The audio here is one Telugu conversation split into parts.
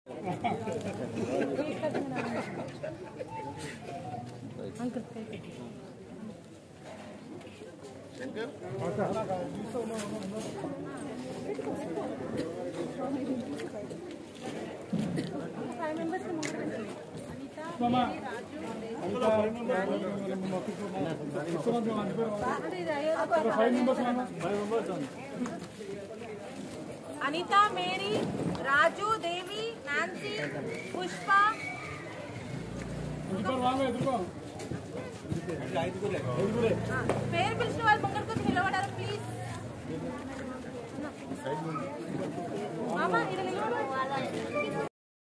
अनीता, मेरी, राजू, देवी, नांसी, पुष्पा। పేరు పిలిచిన వాళ్ళు ముంగడికి వచ్చి నిలబడారు ప్లీజ్. మామా ఇక్కడ నిలబడు.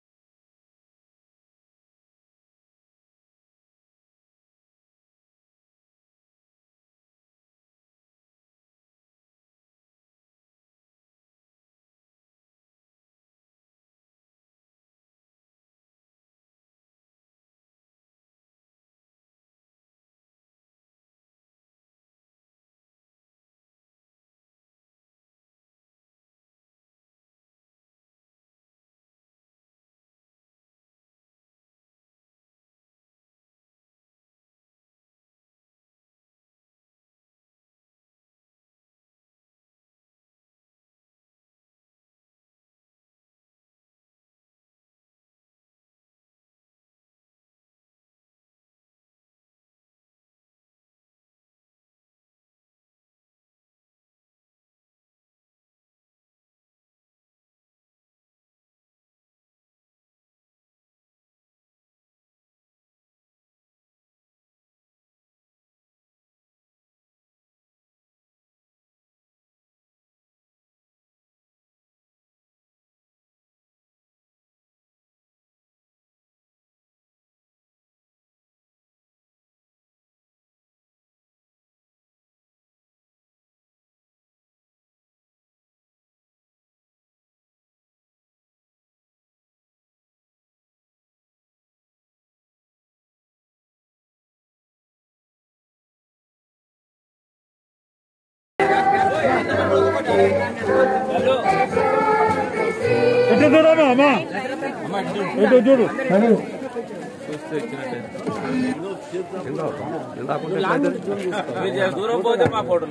దూరం పోతే మా ఫోటోలో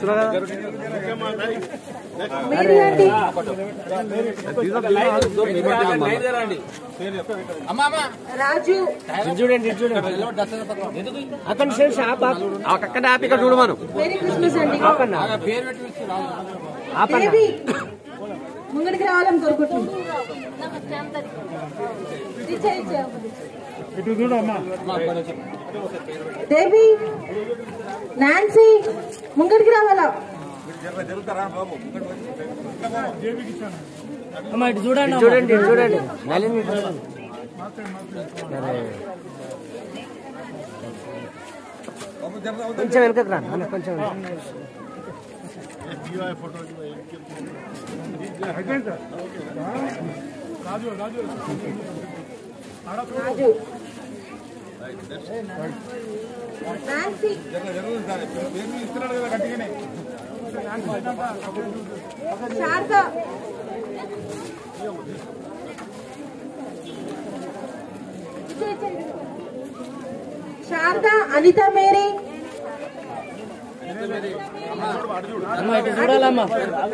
రాజు చూడండి అక్కడ అక్కడ ఆపి ఇక్కడ చూడమను ముంగడికి రావాలని కోరుకుంటున్నాను. దేవి, నాన్సీ ముంగడికి రావాలా? చూడండి చూడండి చూడండి కొంచెం వెనకకు రా కొంచెం రాజు, నాన్సీ, శారద, శారద, అనిత, మేరీ, చూడాలమ్మా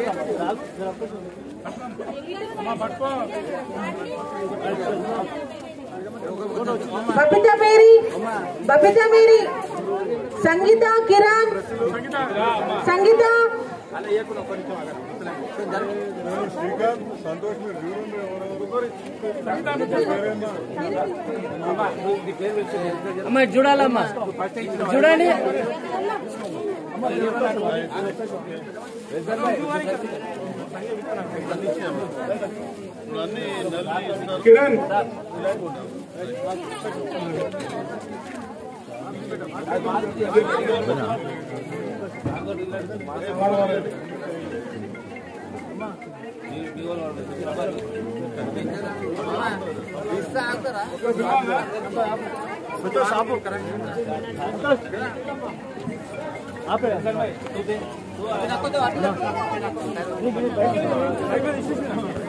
బబితా మేరీ, సంగీత, కిరణ్, సంగీత, అమ్మా చూడాలమ్మా చూడండి కిరణ్ आप